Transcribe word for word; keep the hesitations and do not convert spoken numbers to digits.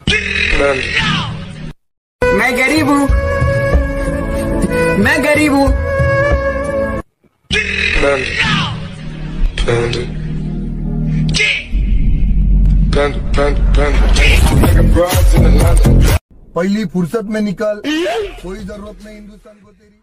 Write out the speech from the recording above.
मैं गरीब हूँ, मैं गरीब हूँ। पहली फुर्सत में निकल, कोई जरूरत नहीं हिंदुस्तान को तेरी।